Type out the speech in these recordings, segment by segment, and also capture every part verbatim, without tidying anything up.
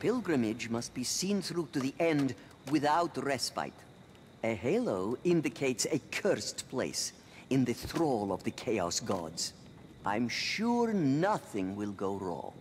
pilgrimage must be seen through to the end without respite. A halo indicates a cursed place, in the thrall of the Chaos Gods. I'm sure nothing will go wrong.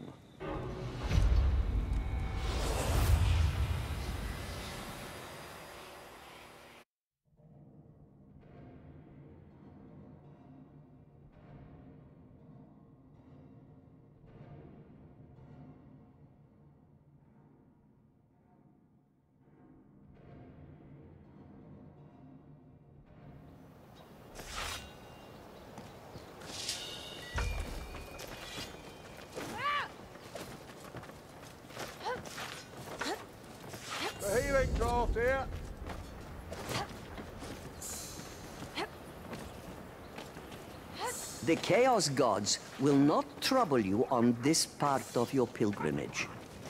The healing draft here. The Chaos Gods will not trouble you on this part of your pilgrimage.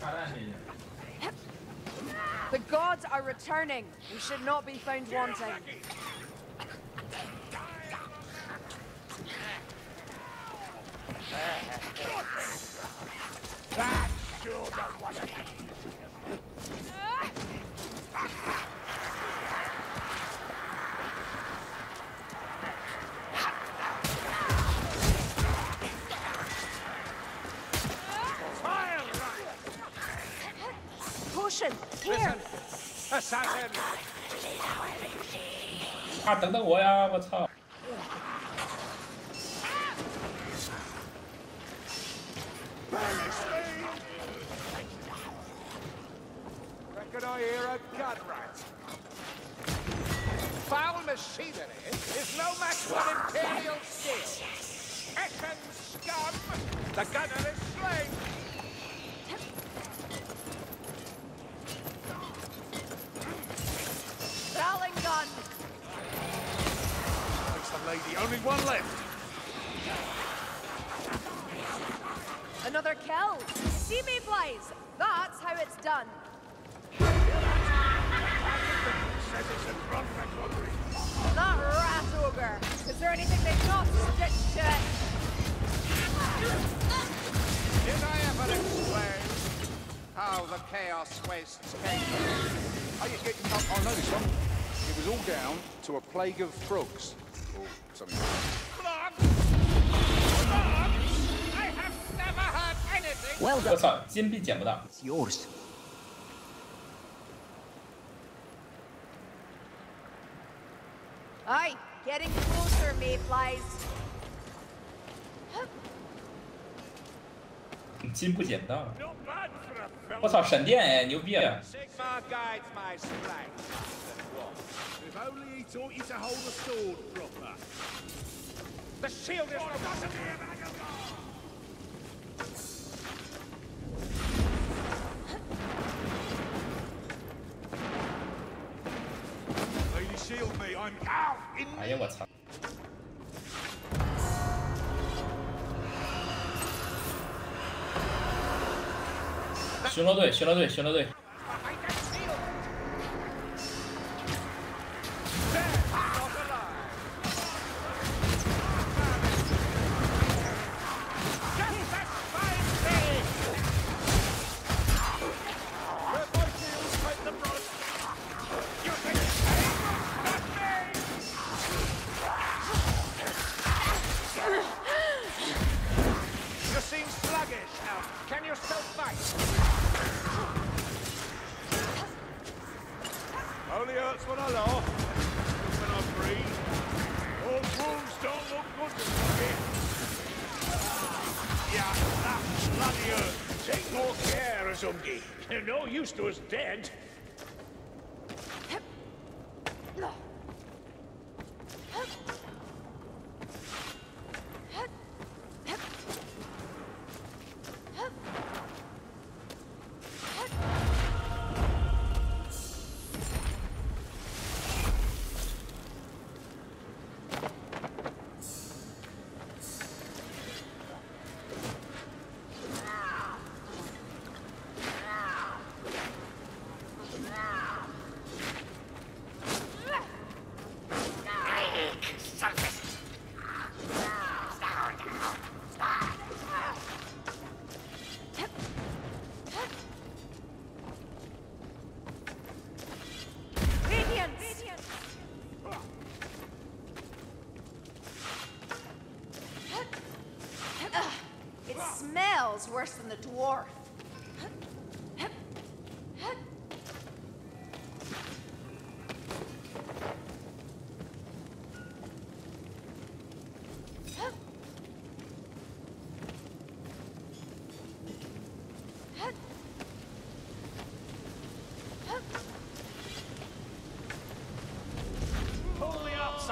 The gods are returning. We should not be found wanting. That sure does what it Potion! Here! Assassin! 啊，等等我呀！我操！ Reckon I hear a gun rat. Foul machinery is no match for Imperial steel. Essen scum! The gunner is slain! Rowling gun! Thanks, the lady. Only one left. Another kill! See me, Blaze! That's how it's done! Says it's a front recovery. That rat ogre! Is there anything they've not stitched to it? Did I ever explain how the Chaos Wastes came? Oh, you, you, oh, I know this one. It was all down to a plague of frogs. Or something. Frogs? Frogs? I have never heard anything! Well 我 done. 操，金币捡不到。 It's yours. Aye, getting closer, Mayflies. 金不捡不到。 Not bad for a fella. 我操，闪电哎，牛逼啊！ Sigma guides my strength. If only he taught you to hold a sword proper. The shield is no Lady, shield me. I'm out in 哎呀，我操！ 巡逻队，巡逻队，巡逻队。 behind that shield. There, not alive. Just as fine me. Where my shields take the brunt. You think it's not me? You seem sluggish now. Can you still fight? Only hurts when I laugh, when I breathe. All wounds don't look good to me. Yeah, that bloody hurt. Take more care, Azungi. They're no use to us dead.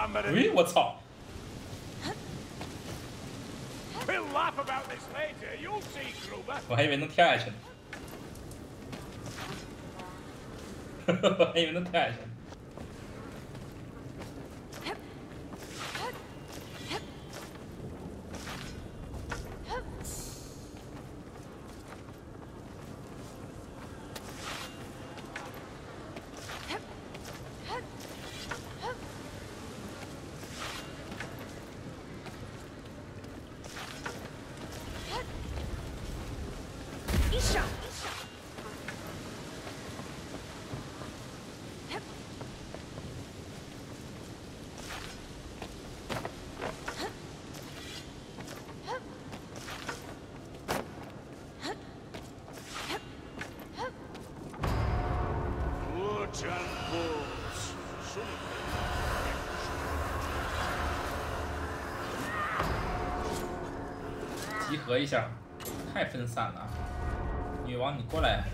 somebody. 喂，我操！ We'll laugh about this later. You'll see, Gruber. 我还以为能跳下去呢，我还以为能跳下去呢。 集合一下，太分散了。女王，你过来。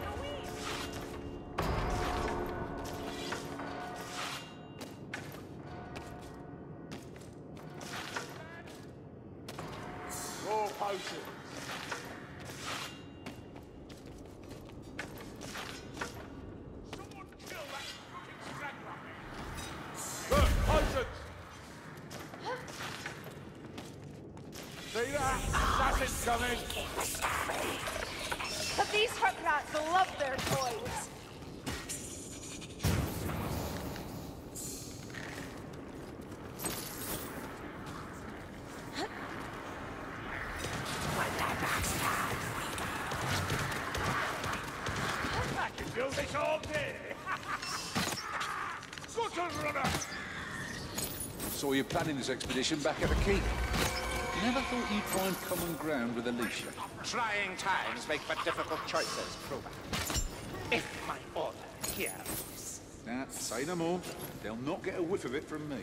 More potions. Someone kill that fucking straggler. Look, potions. See that? Assassin's coming. But these hook rats love their toys. I can do this all day. Scuttle runner. Saw you planning this expedition back at the keep. Never thought you'd find common ground with Alicia. Trying times make for difficult choices, Kruber. If my order hears. Now, say no more. They'll not get a whiff of it from me.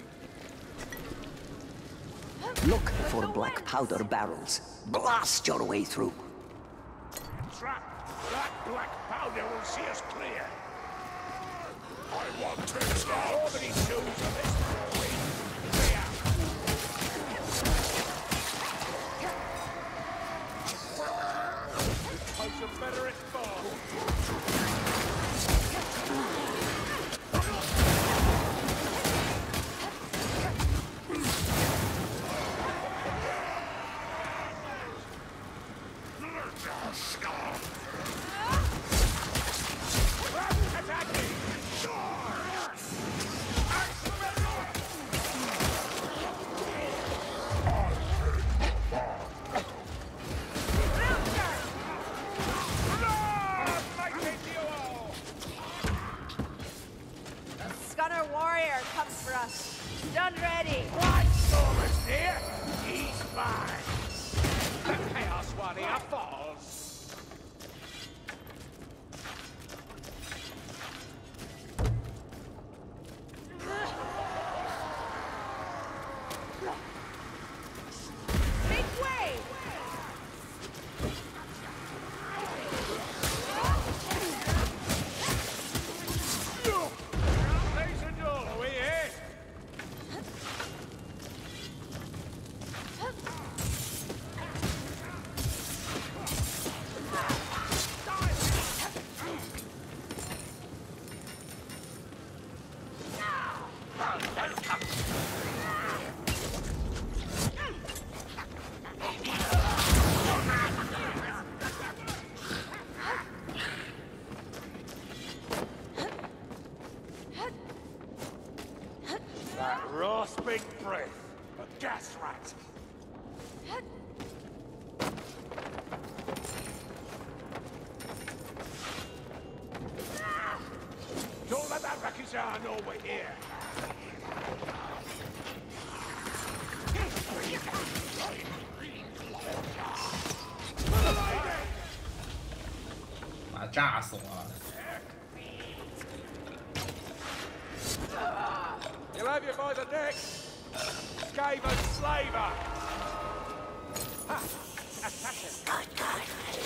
Look for black powder barrels. Blast your way through. Trap! That black powder will see us clear. I want to start all many shoes of this boy. Clear! This place are better at far. Gunner warrior comes for us. Done ready. White Stormer's here. He's mine. The Chaos Warrior falls. Make way! Raise the door, are we here? That rasping breath. A gas rat. Don't let that Rakizar know we're here. For the lady! 妈炸死我了！ He'll have you by the neck. Skaven slaver. Ha! Assassin.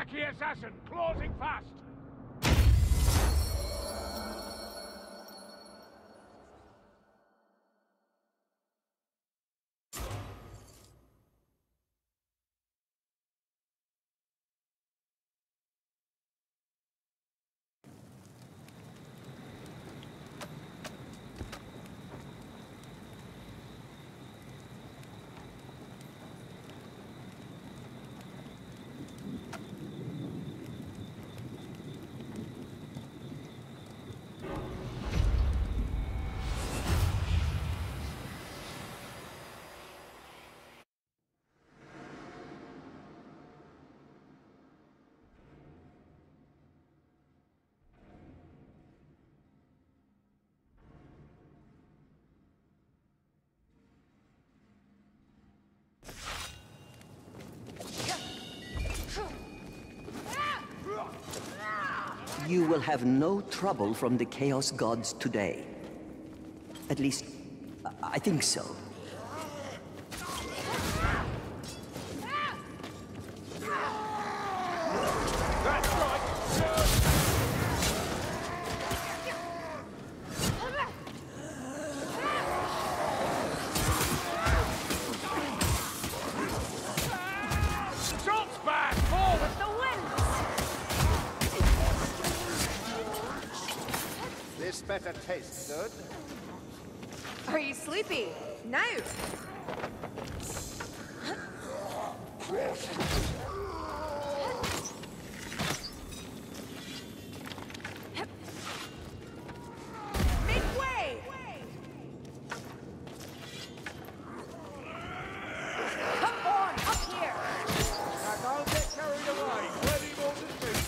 Wacky assassin, closing fast! You will have no trouble from the Chaos Gods today. At least, I think so. That's right! Shots back! Forward! The wind! This better taste good. Are you sleepy? Now! Make way! Come on, up here! Now don't get carried away. Plenty more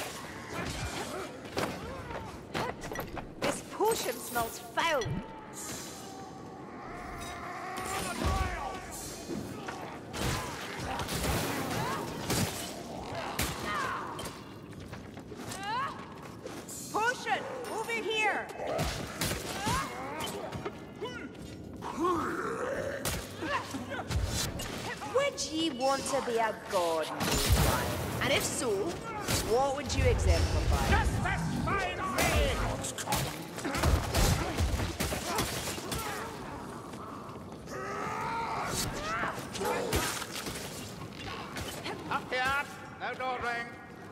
to do. This potion smells foul! Potion! Over here! Would ye want to be a god, Moonlight? And if so, what would you exemplify? Just this fine thing! Up here! No dawdling!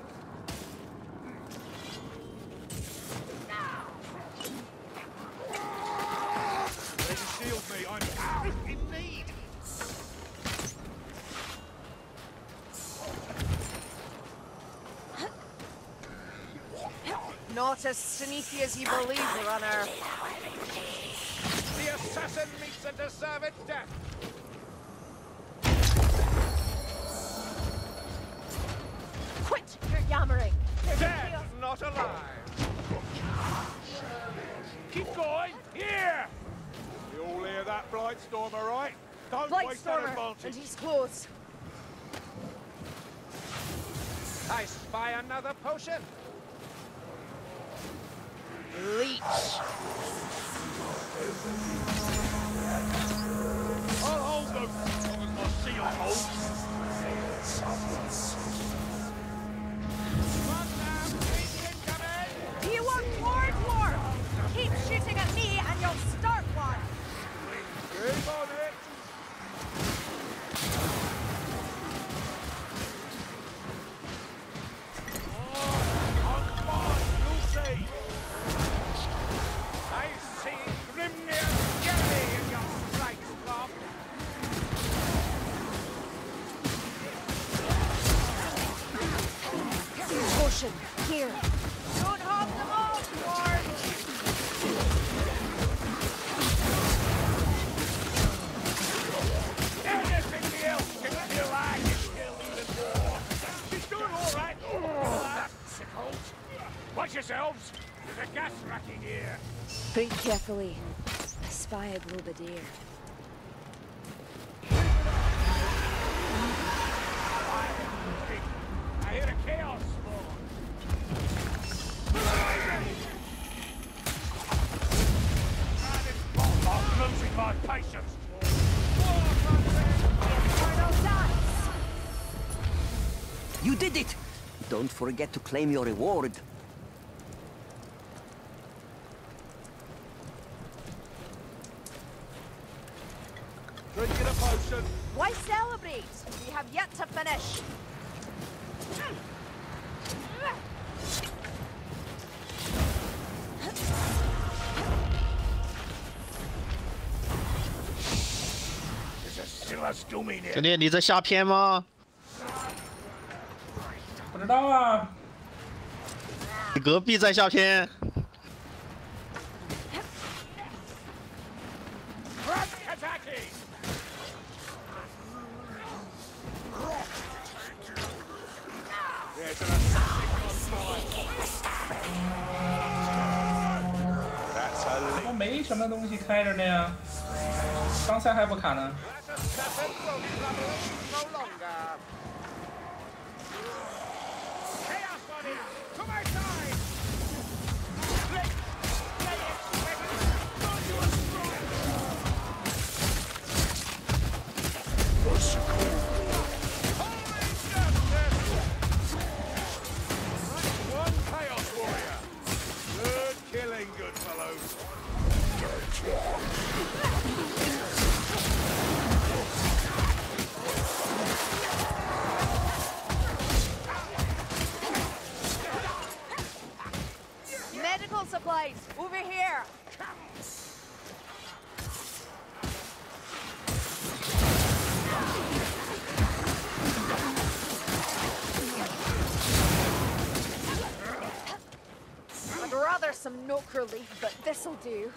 Ready to shield me, I'm out in need! Not as sneaky as you believe, runner. The assassin meets a deserved death! Quit your yammering! There's a Dead, chaos- not alive! Keep going! Here! You all hear that, Blightstorm, all right? Don't waste that Blightstormer, advantage! and he's close. I spy another potion. Leech. I'll hold them! As long as my seal holds! Run now! Breach incoming! Do you want more dwarf? Keep shooting at me and you'll start one. Keep on it! Oh, I'm fine, you'll see! I see Grimnir Jelly in your strike slop! Potion, here. Don't have them all, dwarf. Anything else can kill I can kill even more! She's doing all right! Ah, sickles! Watch yourselves! There's a gas racking here! Think carefully. I spy a Globadier. I hear a chaos spawn! I'm losing my patience! Infernal dance! You did it! Don't forget to claim your reward. Drinking a potion. Why celebrate? We have yet to finish. 兄弟，你在下片吗？ 不知道啊。 你隔壁在下片。 我没什么东西开着呢呀，刚才还不卡呢。 Medical supplies, over here. I'd rather some Nook relief, but this'll do.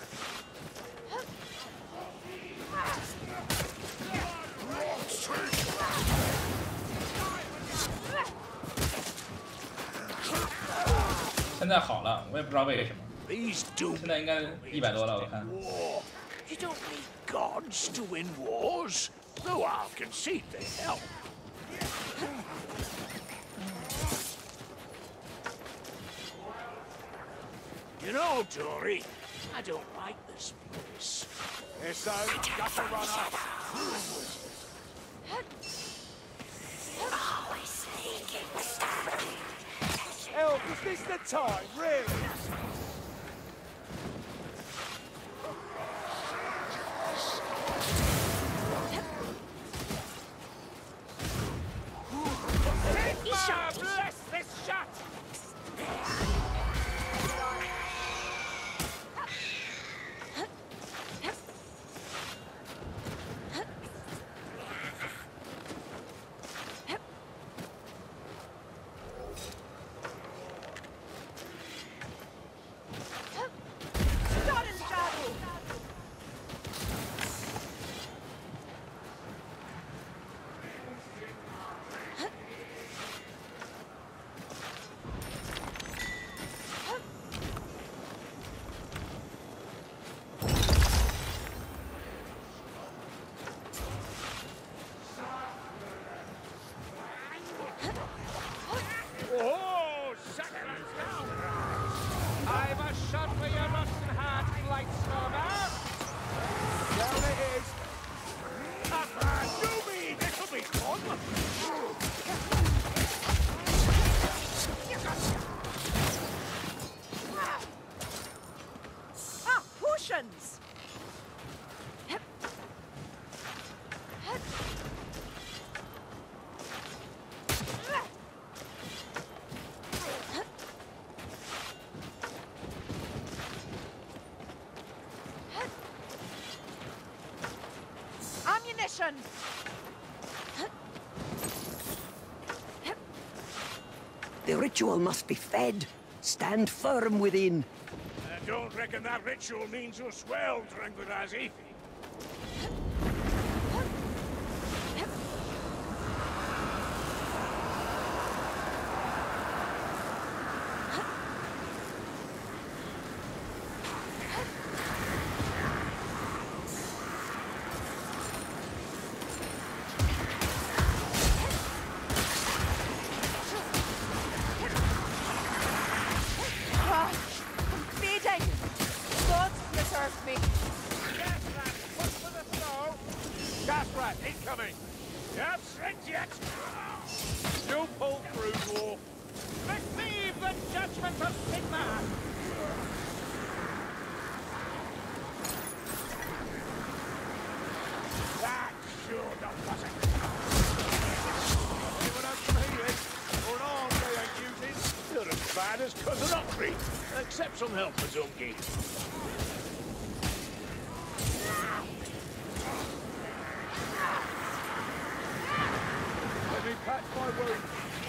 现在好了，我也不知道为什么。现在应该一百多了，我看。 You don't need gods to win wars, though I'll concede they help. You know, Dory, I don't like this place. Here, so, got to run up. Always sneaking stuff. Elf, is this the time, really? Sigma, bless this shot! Oh, Sackland's down! I've a shot for your rotten heart, Blightstormer! Down it is! Papa, do me! This'll be fun! Ah, potions! Ammunition! The ritual must be fed. Stand firm within. I don't reckon that ritual means us well, Tranquilizzi. Ah, I'm fading. God preserve me. Yes, Accept some help, Mazungi. Let me patch my wound.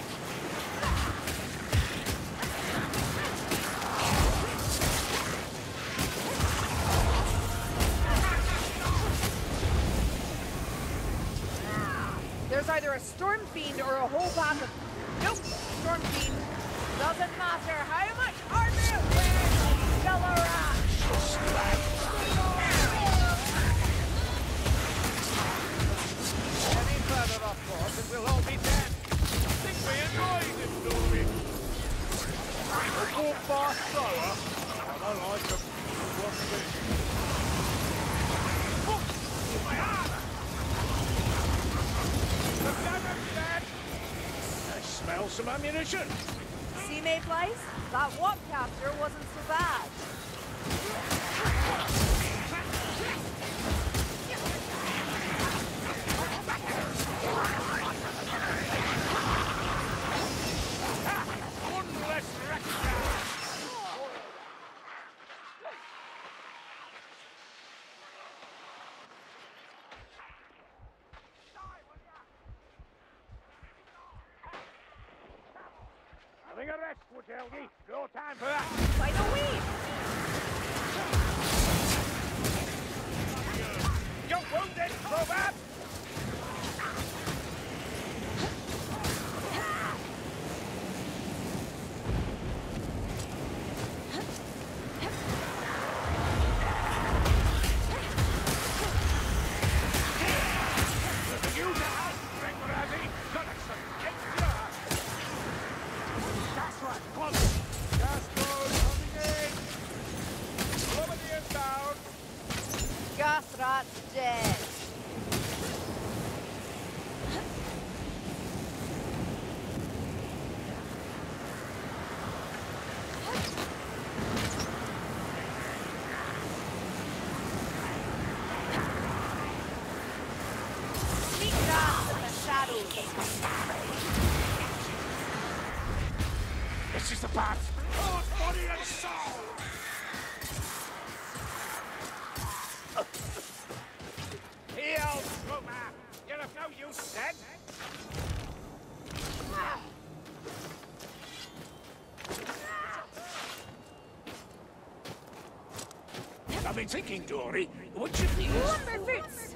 There's either a storm fiend or a whole pack of... Nope, storm fiend. Doesn't matter how much armor there's still a rat. Any further, of course, and we'll all be dead. I think we enjoyed this story. A walk fast slower. I don't like them. One thing. Oh, my arm! The damage dead! I smell some ammunition. See, Mayflies? That walk capture wasn't so bad. One less wreck. Having a rest, Woodhelgi. No time for that. By the way, You're wounded, Probab! gas rat's dead. Sneak gas in the shadows. This is the path. Heart, body, and soul. Heal, Roma. You're of no use then. I've been thinking, Dory. Would you please? Lumberfoots!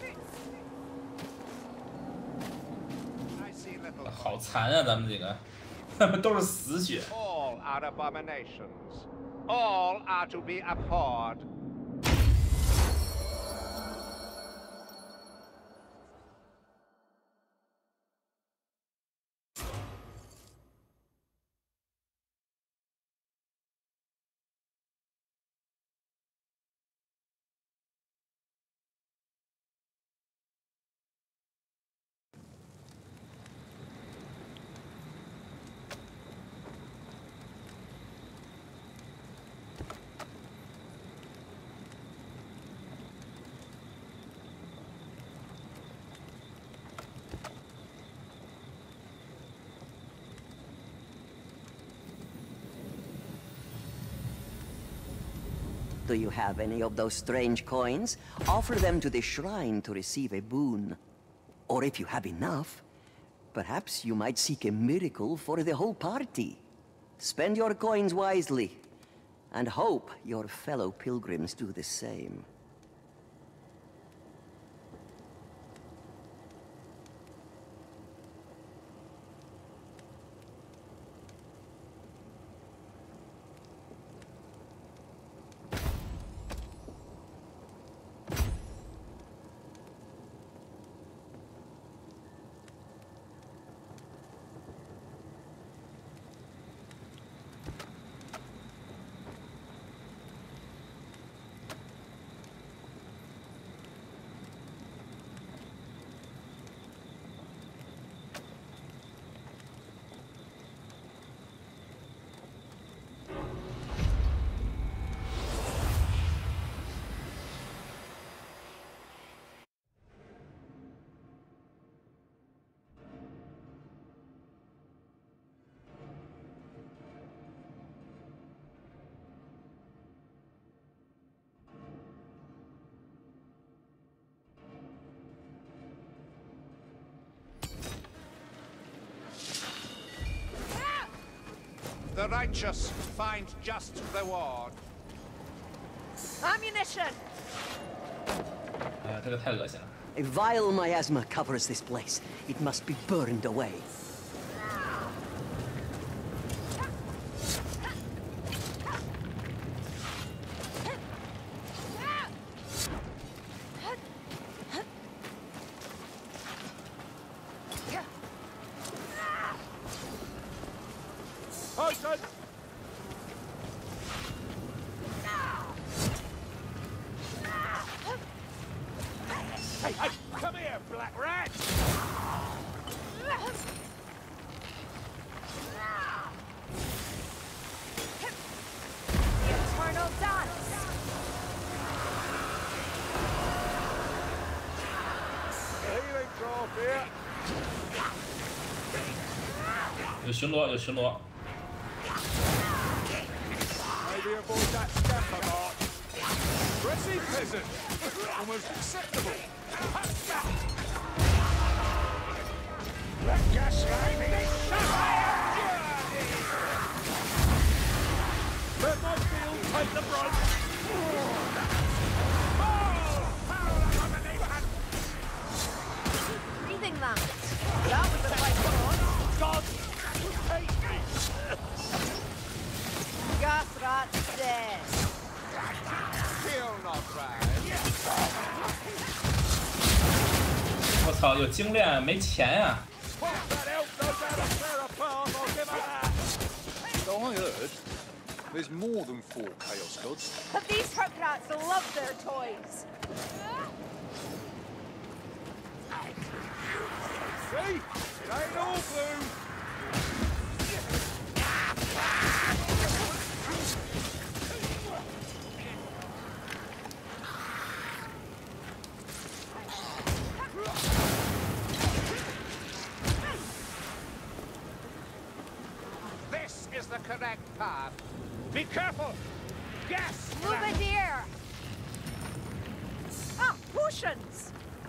I see little. 好残啊，咱们几个，他们都是死血。 All are abominations. All are to be abhorred. Do you have any of those strange coins? Offer them to the shrine to receive a boon. Or if you have enough, perhaps you might seek a miracle for the whole party. Spend your coins wisely, and hope your fellow pilgrims do the same. The righteous find just reward. Ammunition! 哎呀，这个太恶心了。 A vile miasma covers this place. It must be burned away. Open! Hey, hey, come here, black rat! The eternal dance! 有巡逻，有巡逻。 Maybe avoid that scamper mark. Dressy peasant. Almost acceptable. That gas line is let my field take the brunt. Breathing land! That was a right one! God, take me. Gas rat dead! Feel not right. 我操，有精炼没钱呀、 Pop that elf goes out of Sarah Palm, I'll give her that. So I heard there's more than four Chaos Gods. But these hook rats love their toys! See? It ain't all blue. This is the correct path. Be careful! Gas! Louvedeer! Ah, potions!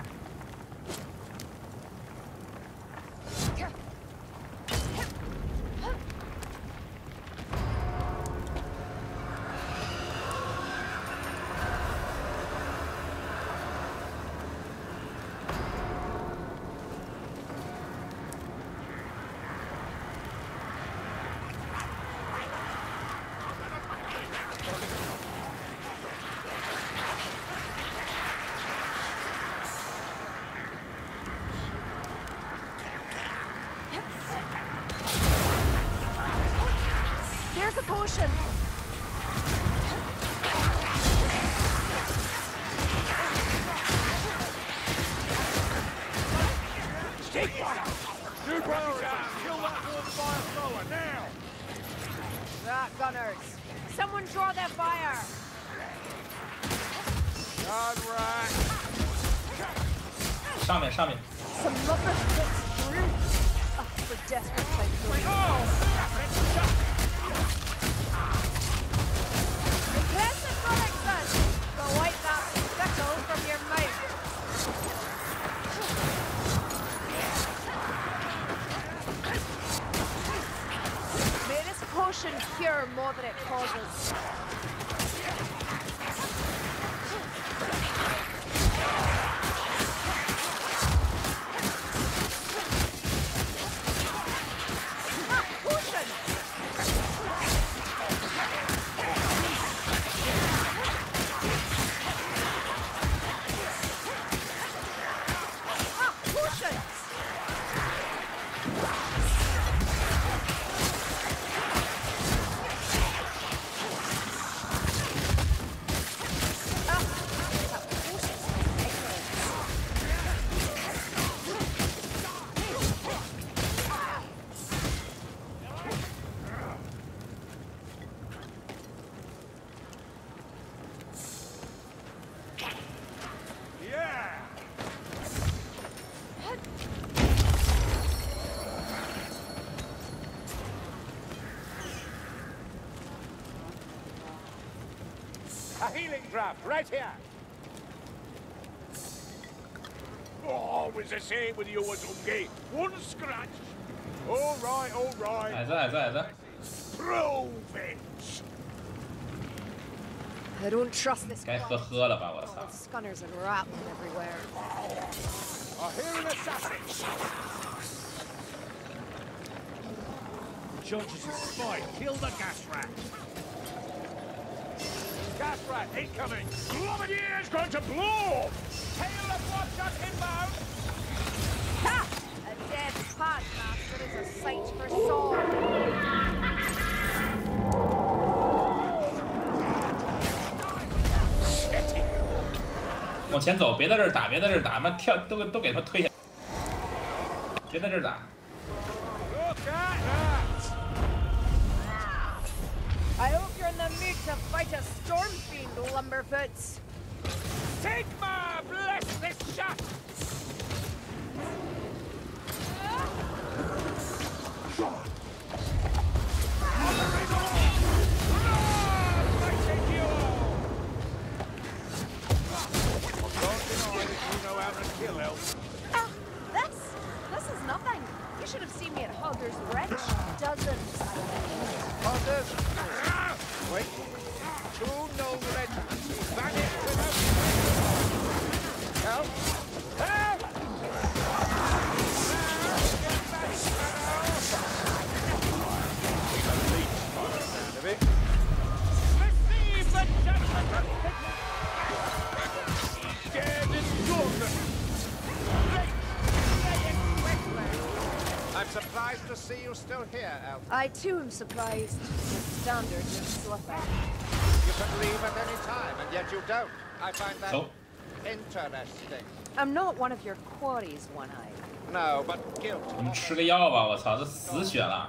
There's a potion! Stick fire! You priority! Kill that one fire thrower now! Ah, gunners! Someone draw their fire! God right! 上面上面， Some lovers bits through! Ah, for desperate times. Aggressive Gullickson! Go wipe that spittle from your mouth! May this potion cure more than it causes. Ah, potion! Ah, potions! Yeah! A healing draft right here. Oh, was the same with you was okay. One scratch. All right, all right. 矮子矮子矮子， I don't trust this 该喝喝了吧，我操！ Scunners and rattling everywhere. I hear an assassin. Judges a spy. Kill the gas rat. Gas rat incoming. Glomadier's going to blow! Hail of watch on inbound. Ha! A dead podmaster is a sight for sore. 往前走，别在这儿打，别在这儿打，妈跳都都给他推下，别在这儿打。 Look at that! I hope you're in the mood to fight a storm fiend, Lumberfoots. Sigma, bless this shot! Ah, this? This is nothing. You should have seen me at Hogger's Wrench. Dozens, I mean. Others? Wait. Two no regiments vanished without help. Help! Receive the judgment! Scared and good! I'm surprised to see you still here, Elf. I too am surprised. The standards are slipping. You can leave at any time, and yet you don't. I find that Oh. interesting. I'm not one of your quarries, One-Eye. No, but guilt. 你们吃个药吧，我操，这死血了。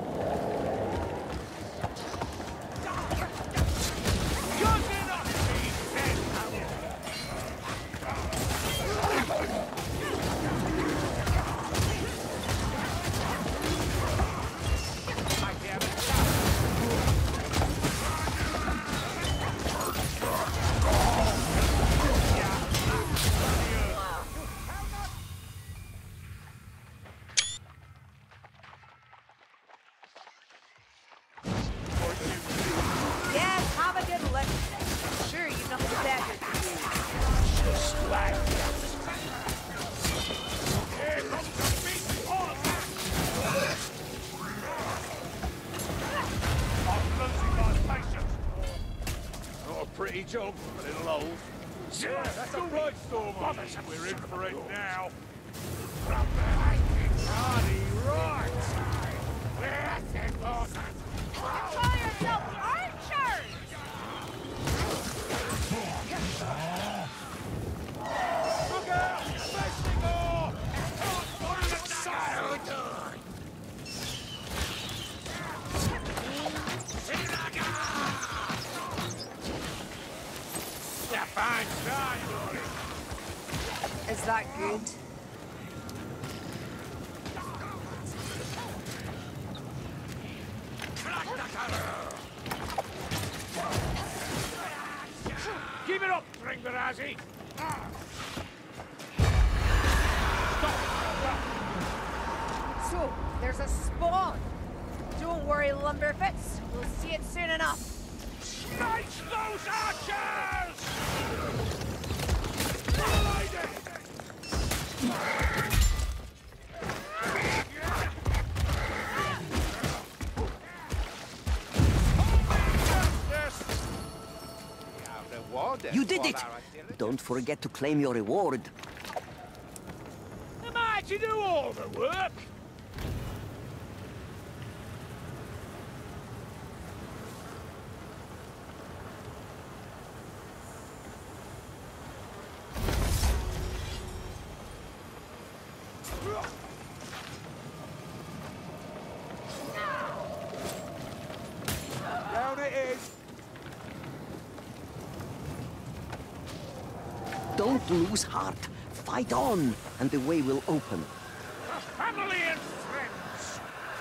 Yes, have a good look. Sure, you've nothing better to do. Just like Here comes the big horse! I'm losing my patience. Not a pretty job, little old. Yeah, that's a right storm. We're in for it now. Bloody right! That's it, boss. Call yourself archers! Look out! Facing off! Yeah, fine shot, buddy. Is that good? Keep it up, Ringbarazzi! So, there's a spawn. Don't worry, Lumberfits. We'll see it soon enough. Smash those archers! You did it! Don't forget to claim your reward. Am I to do all the work? Down it is! Don't lose heart. Fight on, and the way will open. Family and friends!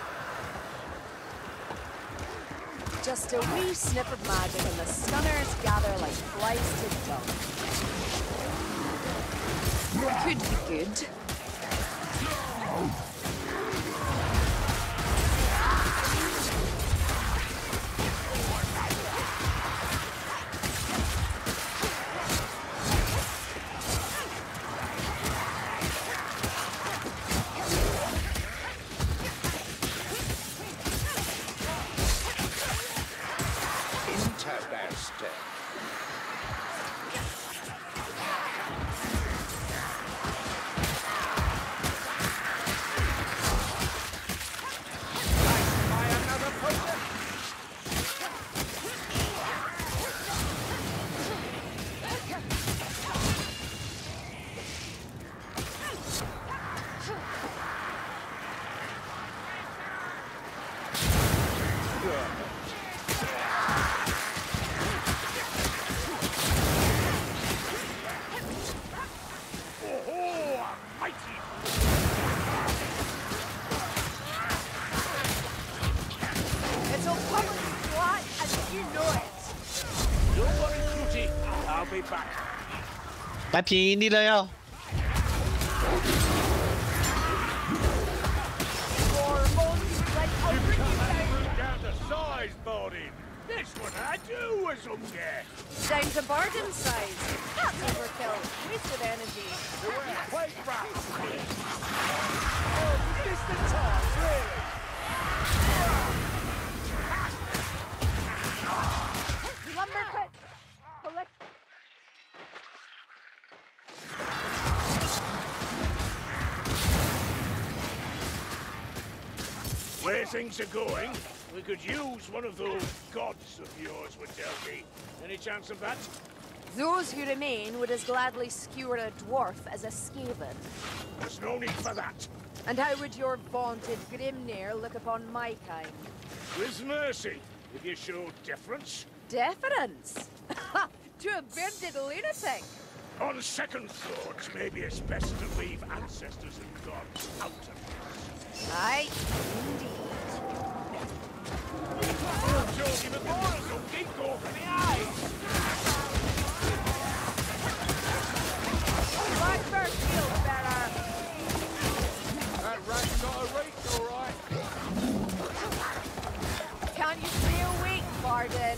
Just a wee snip of magic and the Scunners gather like flies to dung. Could be good. It'll come flat and you know it. Don't worry, Cutie. I'll be back. 来平你了哟。 Hormones, like I'll bring you down. Down to size, Bardin. This one I do was okay. Down to Barden size. That's overkill. Wasted energy. Wait, rats. Oh, distant times, really. Lumber pit. Collect. Where things are going, we could use one of those gods of yours, would tell me. Any chance of that? Those who remain would as gladly skewer a dwarf as a Skaven. There's no need for that. And how would your vaunted Grimnir look upon my kind? With mercy, if you show deference. Deference? To a bearded lunatic? On second thoughts, maybe it's best to leave ancestors and gods out of this. Aye, indeed. I've told you before, it's a big go for the eyes. Blackbird feels better. That rat's got a reach, all right. Can you stay awake, Barden?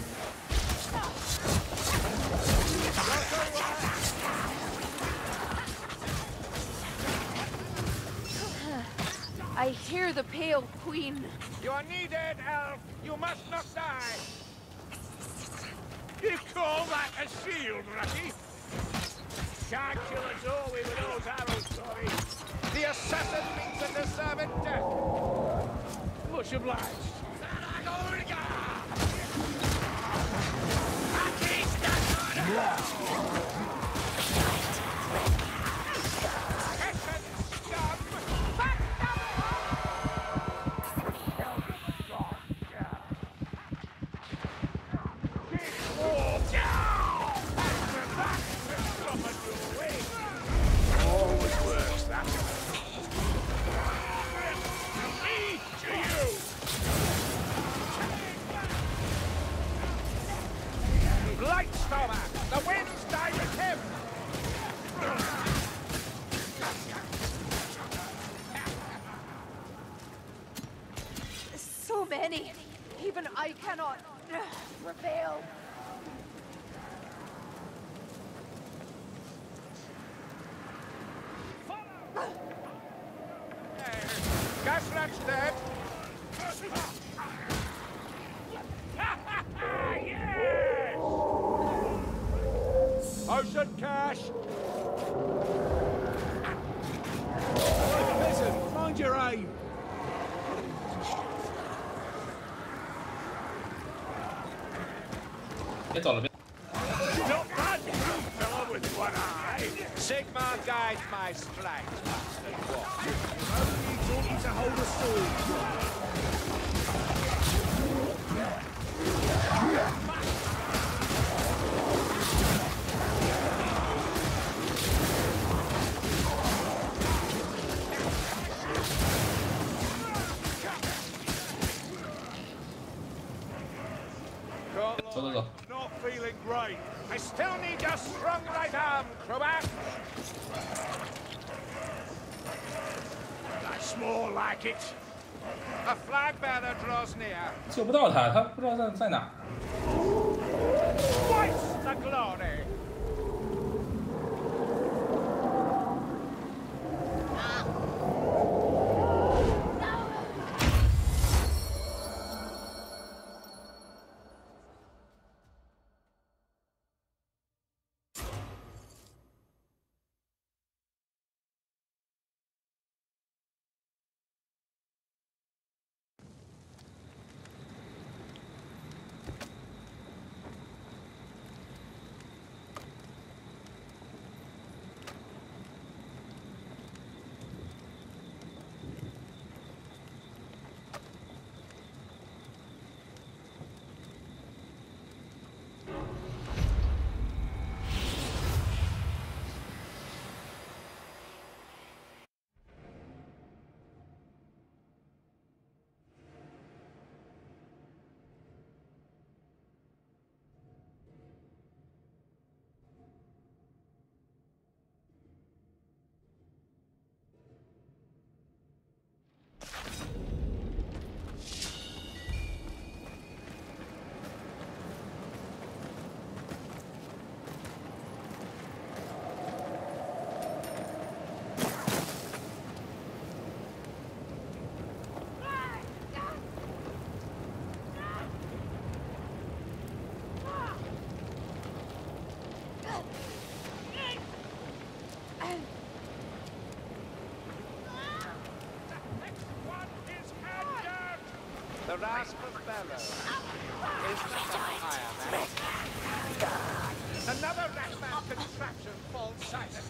I hear the Pale Queen. You are needed, Elf. You must not die. You call that a shield, Ratty? Can't kill us all with those arrows, sorry. The assassin means a deserved death. Much obliged. Always works, that. Me to you! Lightstormer! The winds die with him! So many. Even I cannot uh, prevail. Gasrat's dead. Yes! Ocean cash. Listen, mind your aim. 别走了，别。 Not bad, fellow with one eye. Sigmar guides my stride, Master Dwarf. Only taught you to hold a sword. 走走走。 Not feeling great. I still need your strong right arm, Crobat. That's more like it. A flag bearer draws near. 救不到他，他不知道在在哪儿。 Twice the glory. The rasp of bellow is the fire man. Another Ratman contraption falls silent.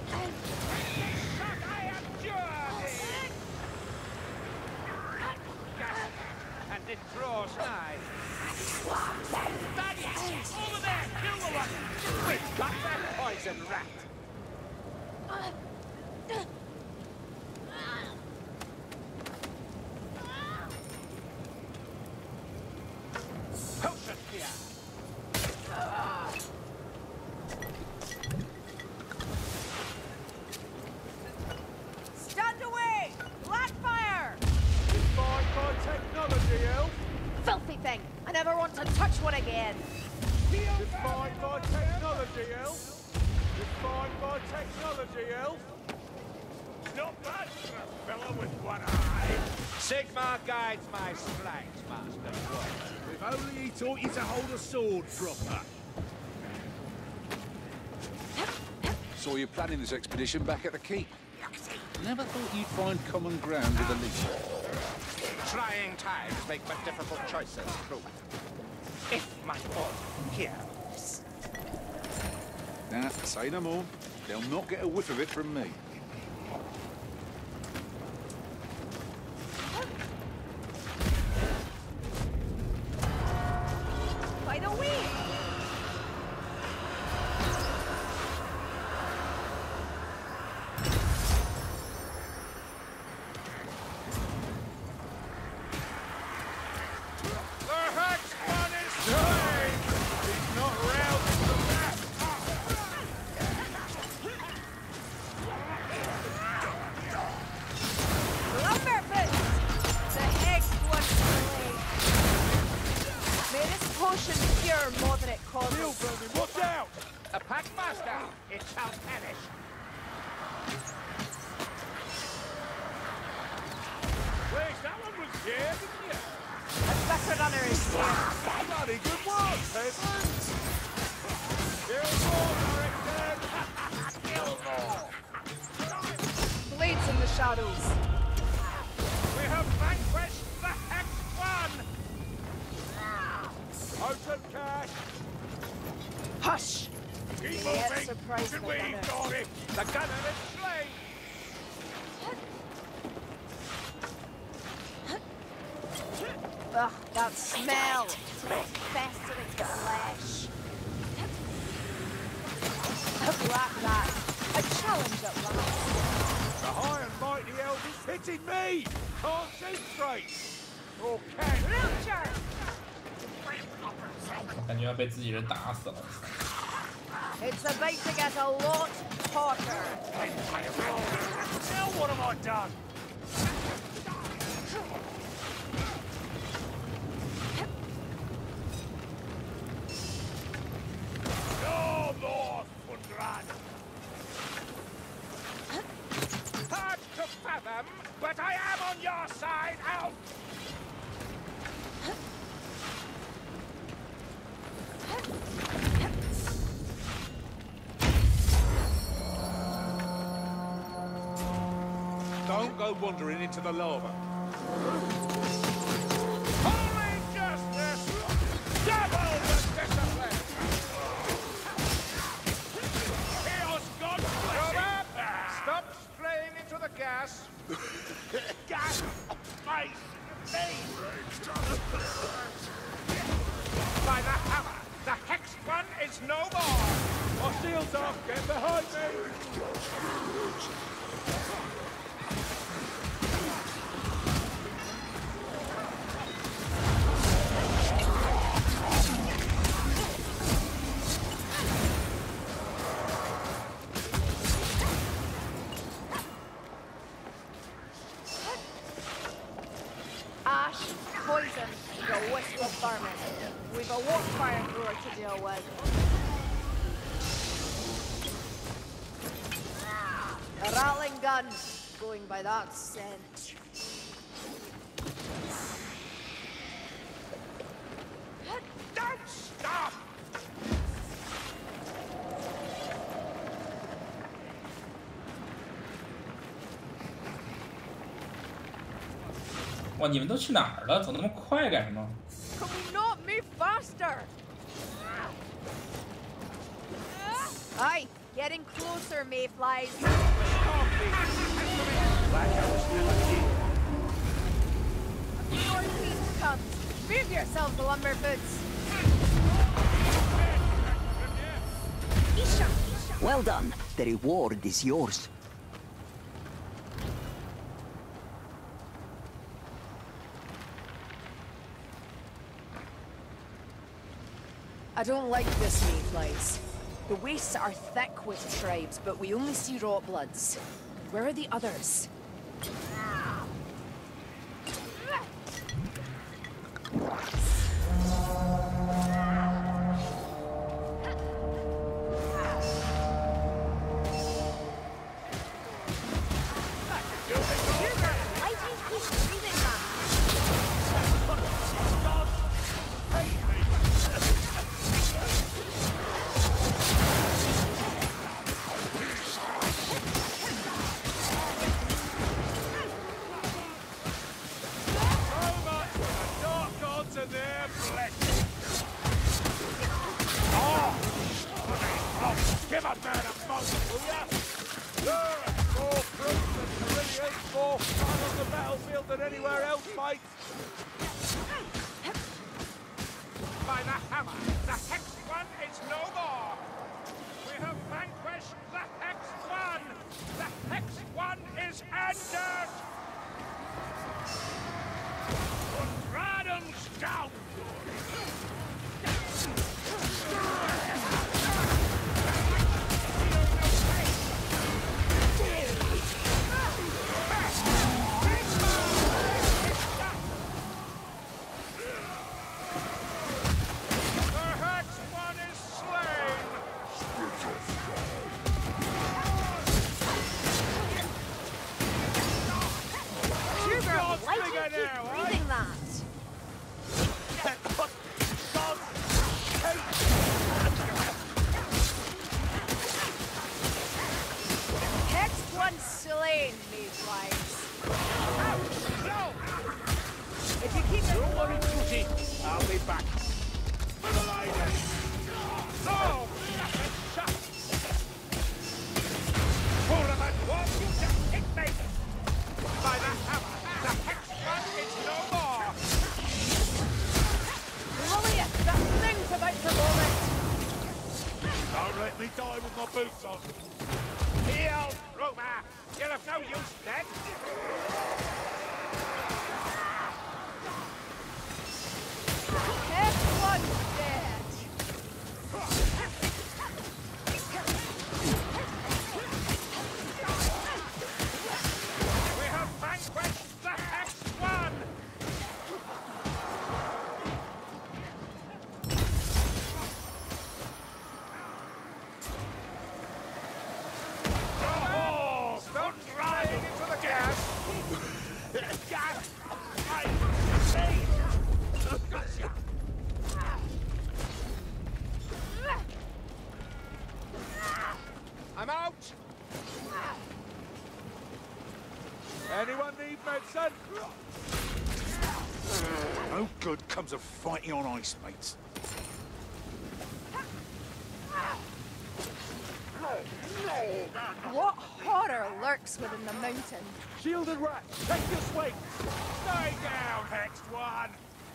Shut I am journey! And it draws nigh. Daddy! Over there! Kill the one! Quick, cut that poison rat! Potion here! Stand away! Blackfire! Defined by technology, Elf. Filthy thing! I never want to touch one again! Defined by technology, Elf. Defined by technology, Elf. Not bad for a fellow with one eye. Sigmar guides my strides, Master. If only he taught you to hold a sword proper. Saw you planning this expedition back at the keep. Never thought you'd find common ground with the Legion. Trying times make but difficult choices, Truman. If my order hears. Nah, say no more. They'll not get a whiff of it from me. By the way! The Hexman is slain! He's not rousing the map! Lumberfist! The next one slain! May this potion cure more than it causes. Steel burning, watch out! A Packmaster! It shall perish! Wait, that one was here, didn't you? A better runner is here. Bloody good work, peasants! Kill more, Norrington! Kill more! Blades in the shadows. We have vanquished the Hexman! Open cash! Hush! Keep Yet moving! surprise Can the we gunner. ignore it? The gunner is slain! Ugh, that smell! Festering flesh. A black rat. A challenge at last. The high and mighty elf is hitting me! Can't see straight! Or can Realcher! 感觉要被自己人打死了。 It's about to get a lot hotter. Now what have I done? No more Fundran! Hard to fathom, but I am on your side, Alf! Don't go wandering into the lava. Holy justice! Double the discipline! Chaos God bless Come it! up! Stop straying into the gas! Gas! Face! Me! By the hammer! The Hexman is no more! My shield's off! Get behind me! Ash, poison, the wisp of vermin. We've a warp fire thrower to deal with. A rattling gun, going by that scent. Don't stop! 哇，你们都去哪儿了？走那么快干什么？ Can we not move faster? Aye, getting closer, mayflies. Storm Fiend comes. Move yourselves, lumberboots. Isha, Isha. Well done. The reward is yours. I don't like this, mayflies. The wastes are thick with tribes, but we only see rot bloods. Where are the others? Give a man a moment, will ya? You're more proof that there really is more fun on the battlefield than anywhere else, mate. By the hammer, the Hexed One is no more! We have vanquished the Hexed One! The Hexed One is ended! Put Radham's down! I'll be back. For the lady! No! Shut! Hold of it! What? You just hit me! By the hammer, the Hexed One is no more! Lillian, that thing's about to vomit! Don't let me die with my boots on. Heal, Roma! You're of no use then! Everyone's dead! We have vanquished the Hexed One! Oh, stop driving into the gas! Gas! I say! Gotcha! I'm out! Anyone need medicine? No good comes of fighting on ice, mates. What horror lurks within the mountain? Shielded rat, take your swing. Stay down, Hexed One!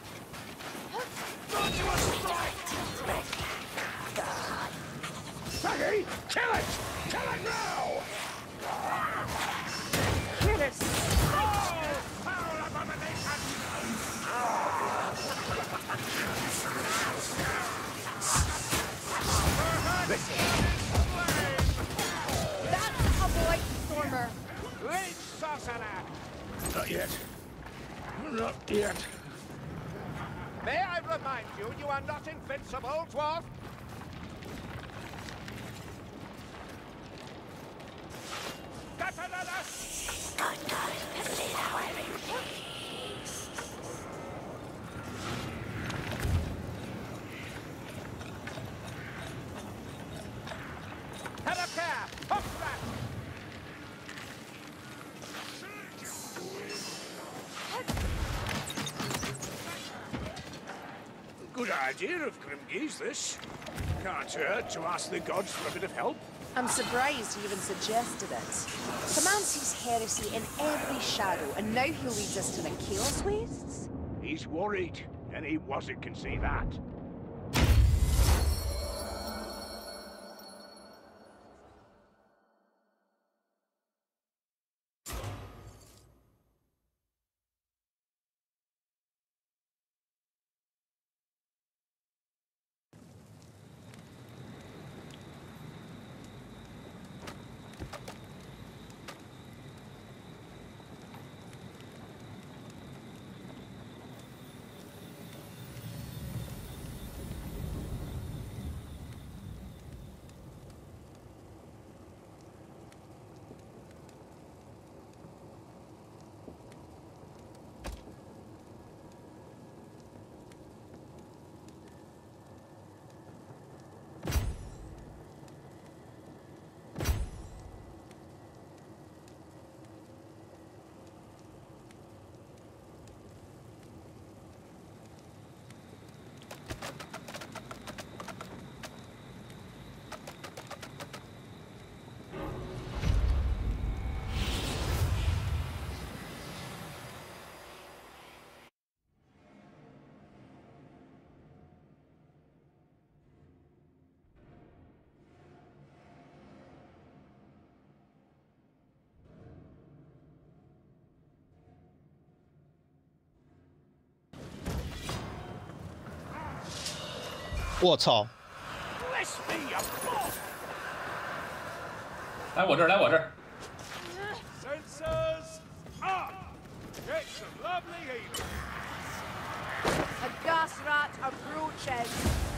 Saggy, kill it! Kill it now! Here is Oh, foul abomination! that's a Blight Stormer. Leech Sorcerer! Not yet. Not yet. May I remind you, you are not invincible, dwarf? Got another! Head of care! Hoof rat! Good idea of Grimge's, this. Can't hurt to ask the gods for a bit of help. I'm surprised he even suggested it. The man sees heresy in every shadow, and now he leads us to the Chaos Wastes? He's worried. Any wazzock can see that. 我操！ Bless me, a god! 来我这儿，来我这儿。 Sensors up! Get some lovely healing. A gas rat approaches.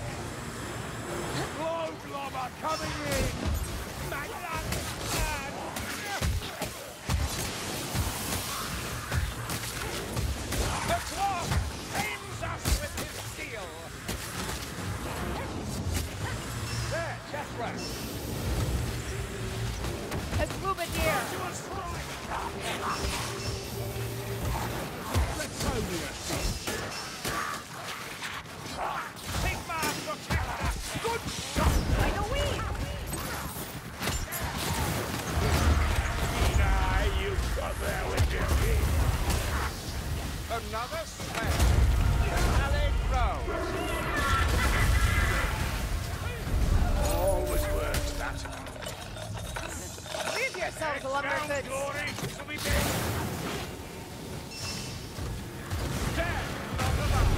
Blow globber coming in! Magnetic man! The clock aims us with his steel! There, chest rest! It's Boubadir. To a strike! Let's only a Sigma protector! Good shot! By the way. Nah, you got there with your feet. Another smash. Allied Rose. Always works, that. Leave yourselves along our Down, goods. glory! This'll be big! Dead, not alive!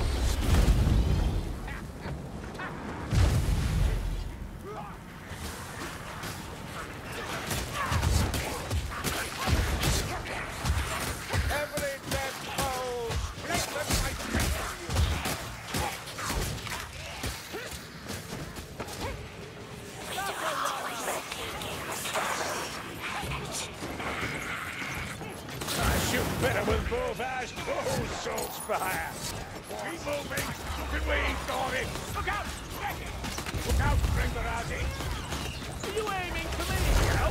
Every dead foe, strengthen my I shoot better with both eyes. Oh, salt's fire! Keep moving! Look at where he's going! Look out! Look out, Grimberati! Are you aiming for me, Joe?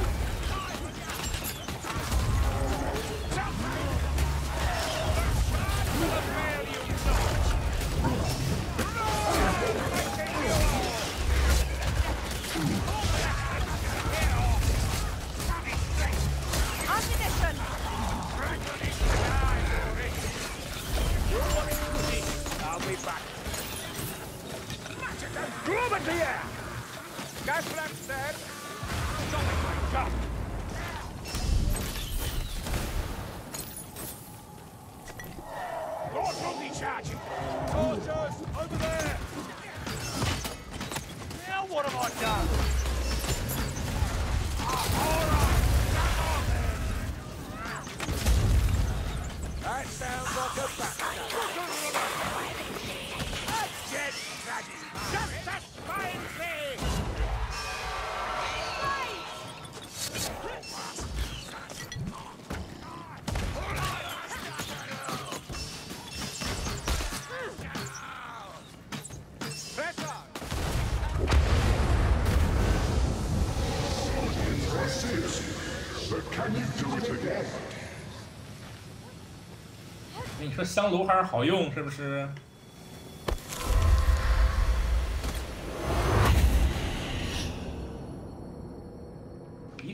Ammunition. I'll be back. Globber to you! gas lamps dead. Something like that. Lord Rodney charging! Soldiers, over there. Now what have I done? That sounds like a backstab. Dead tragedy! Just as fine thing! Press on. But can you do it again? 你说香炉还是好用，是不是？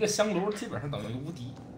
个香炉基本上等于无敌。